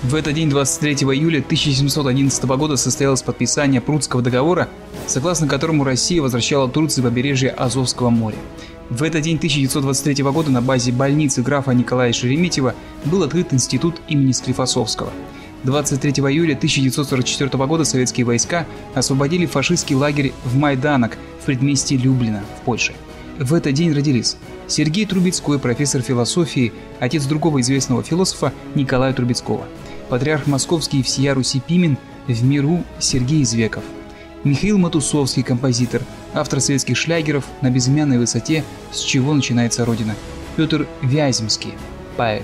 В этот день, 23 июля 1711 года, состоялось подписание Прудского договора, согласно которому Россия возвращала Турции побережье Азовского моря. В этот день 1923 года на базе больницы графа Николая Шереметьева был открыт институт имени Склифосовского. 23 июля 1944 года советские войска освободили фашистский лагерь в Майданок в предместье Люблина в Польше. В этот день родились Сергей Трубецкой, профессор философии, отец другого известного философа Николая Трубецкого, патриарх московский и всея Руси Пимен, в миру Сергей Извеков, Михаил Матусовский, композитор, автор советских шлягеров «На безымянной высоте», «С чего начинается Родина», Петр Вяземский, поэт.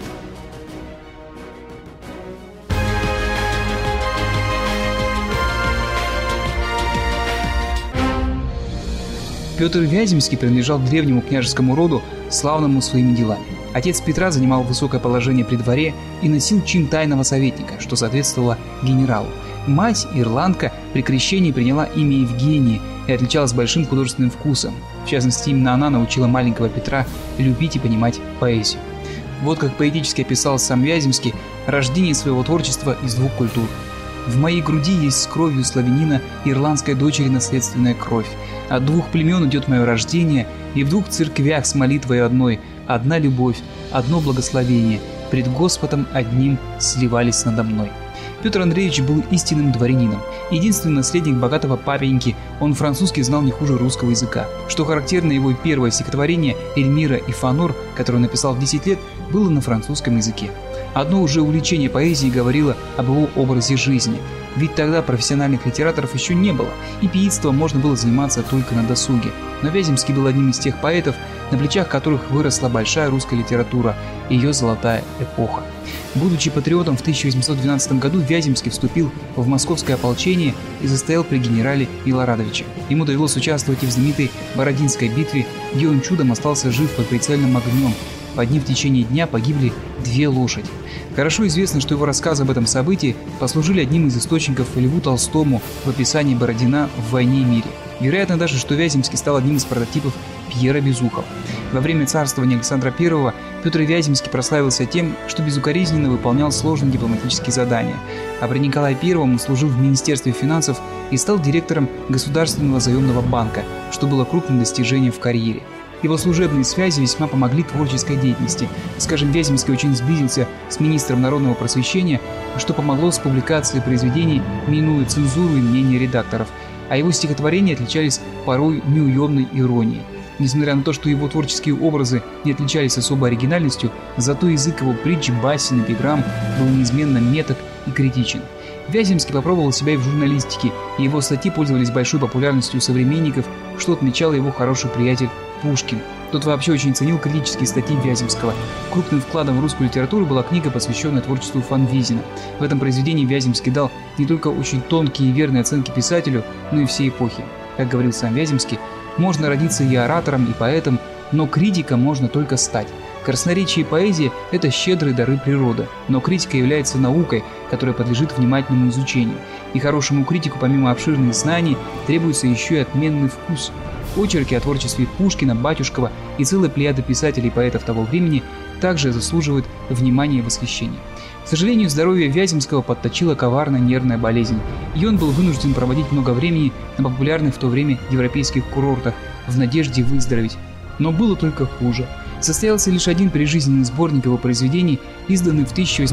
Петр Вяземский принадлежал к древнему княжескому роду, славному своими делами. Отец Петра занимал высокое положение при дворе и носил чин тайного советника, что соответствовало генералу. Мать, ирландка, при крещении приняла имя Евгения и отличалась большим художественным вкусом. В частности, именно она научила маленького Петра любить и понимать поэзию. Вот как поэтически описал сам Вяземский рождение своего творчества из двух культур. «В моей груди есть с кровью славянина ирландской дочери наследственная кровь. От двух племен идет мое рождение, и в двух церквях с молитвой одной одна любовь, одно благословение, пред Господом одним сливались надо мной». Петр Андреевич был истинным дворянином, единственный наследник богатого папеньки, он французский знал не хуже русского языка. Что характерно, его первое стихотворение «Эльмира и Фанор», которое он написал в 10 лет, было на французском языке. Одно уже увлечение поэзией говорило об его образе жизни, ведь тогда профессиональных литераторов еще не было, и пиитством можно было заниматься только на досуге. Но Вяземский был одним из тех поэтов, на плечах которых выросла большая русская литература, ее золотая эпоха. Будучи патриотом, в 1812 году Вяземский вступил в московское ополчение и состоял при генерале Милорадовиче. Ему довелось участвовать и в знаменитой Бородинской битве, где он чудом остался жив под прицельным огнем. Под ним в течение дня погибли 2 лошади. Хорошо известно, что его рассказы об этом событии послужили одним из источников Льву Толстому в описании Бородина в «Войне и мире». Вероятно даже, что Вяземский стал одним из прототипов Пьера Безухова. Во время царствования Александра I Петр Вяземский прославился тем, что безукоризненно выполнял сложные дипломатические задания, а при Николае I он служил в Министерстве финансов и стал директором Государственного заемного банка, что было крупным достижением в карьере. Его служебные связи весьма помогли творческой деятельности. Скажем, Вяземский очень сблизился с министром народного просвещения, что помогло с публикацией произведений, минуя цензуру и мнение редакторов, а его стихотворения отличались порой неуемной иронией. Несмотря на то, что его творческие образы не отличались особой оригинальностью, зато язык его притч, басен, эпиграмм был неизменно меток и критичен. Вяземский попробовал себя и в журналистике, и его статьи пользовались большой популярностью у современников, что отмечал его хороший приятель Пушкин. Тот вообще очень ценил критические статьи Вяземского. Крупным вкладом в русскую литературу была книга, посвященная творчеству Фанвизина. В этом произведении Вяземский дал не только очень тонкие и верные оценки писателю, но и всей эпохи. Как говорил сам Вяземский, можно родиться и оратором, и поэтом, но критиком можно только стать. Красноречие и поэзия – это щедрые дары природы, но критика является наукой, которая подлежит внимательному изучению. И хорошему критику, помимо обширных знаний, требуется еще и отменный вкус. Очерки о творчестве Пушкина, Батюшкова и целой плеяды писателей и поэтов того времени также заслуживают внимания и восхищения. К сожалению, здоровье Вяземского подточила коварная нервная болезнь, и он был вынужден проводить много времени на популярных в то время европейских курортах в надежде выздороветь. Но было только хуже. Состоялся лишь один прижизненный сборник его произведений, изданный в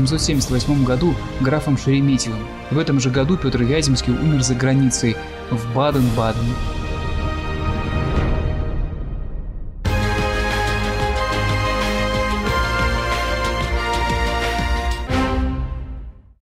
1878 году графом Шереметьевым. В этом же году Петр Вяземский умер за границей, в Баден-Бадене.